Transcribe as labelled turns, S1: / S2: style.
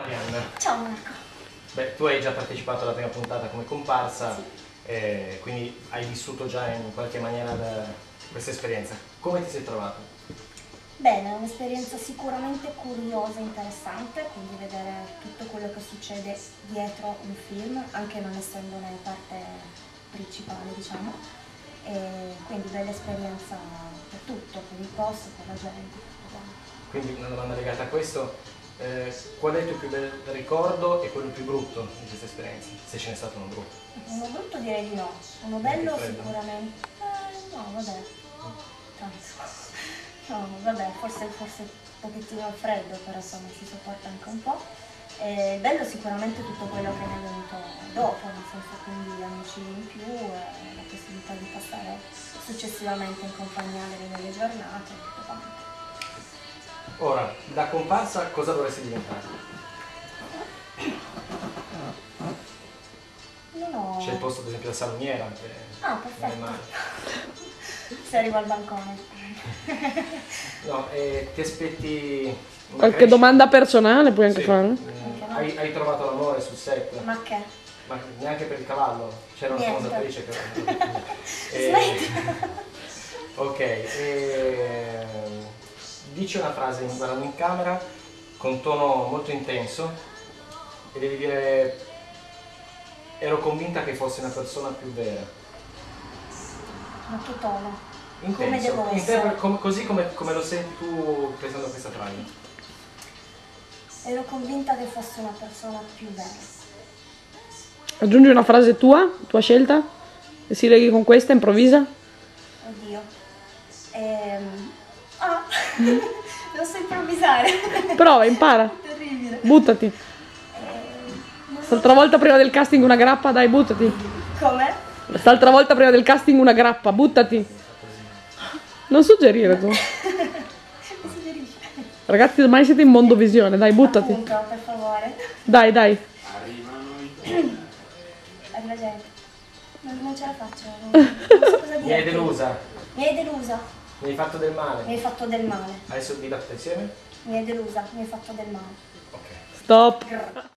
S1: Marianne.
S2: Ciao Marco.
S1: Beh, tu hai già partecipato alla prima puntata come comparsa,
S2: Sì.
S1: quindi hai vissuto già in qualche maniera questa esperienza. Come ti sei trovato?
S2: Bene, è un'esperienza sicuramente curiosa e interessante, quindi vedere tutto quello che succede dietro un film, anche non essendone parte principale, diciamo. E quindi bella esperienza per tutto, per il posto, per la gente. Tutto bene.
S1: Quindi una domanda legata a questo, qual è il tuo più bel ricordo e quello più brutto di questa esperienza? Se ce n'è stato uno brutto.
S2: Uno brutto direi di no, uno bello sicuramente. No, vabbè, tanto. No, vabbè, forse un pochettino al freddo, però insomma si sopporta anche un po'. Bello sicuramente tutto quello che ne è venuto dopo, nel senso quindi amici in più, la possibilità di passare successivamente in compagnia delle belle giornate, tutto quanto.
S1: Ora, da comparsa cosa vorresti diventare?
S2: Non ho...
S1: C'è il posto ad esempio da salumiera.
S2: Ah, perfetto. Se arrivo al bancone.
S1: No, ti aspetti una
S3: Qualche
S1: crescita?
S3: domanda personale puoi anche
S1: Sì.
S3: fare?
S1: Hai trovato l'amore sul set?
S2: Ma che?
S1: Ma neanche per il cavallo? C'era una famosa attrice che...
S2: Smetti!
S1: Ok, dici una frase guardando in camera con tono molto intenso e devi dire ero convinta che fossi una persona più vera.
S2: Ma che tono?
S1: Intenso,
S2: Come devo essere?
S1: così come lo senti tu pensando a questa frase.
S2: Ero convinta che fossi una persona più vera.
S3: Aggiungi una frase tua scelta, e si leghi con questa, improvvisa.
S2: Oddio. Non so improvvisare.
S3: Prova, impara,
S2: Terribile.
S3: buttati. L'altra volta prima del casting una grappa, dai, buttati.
S2: Come?
S3: L'altra volta prima del casting una grappa, buttati. Non suggerire tu.
S2: Mi suggerisci?
S3: Ragazzi, ormai siete in mondovisione, dai, buttati.
S2: Appunto, per favore.
S3: Dai, dai.
S2: Arriva gente. Non ce la faccio. Non so cosa dire.
S1: Mi hai delusa,
S2: Mi hai delusa.
S1: mi hai fatto del male.
S2: Mi hai fatto del male.
S1: Adesso vi date insieme?
S2: Mi hai delusa. Mi hai fatto del male.
S1: Ok.
S3: Stop.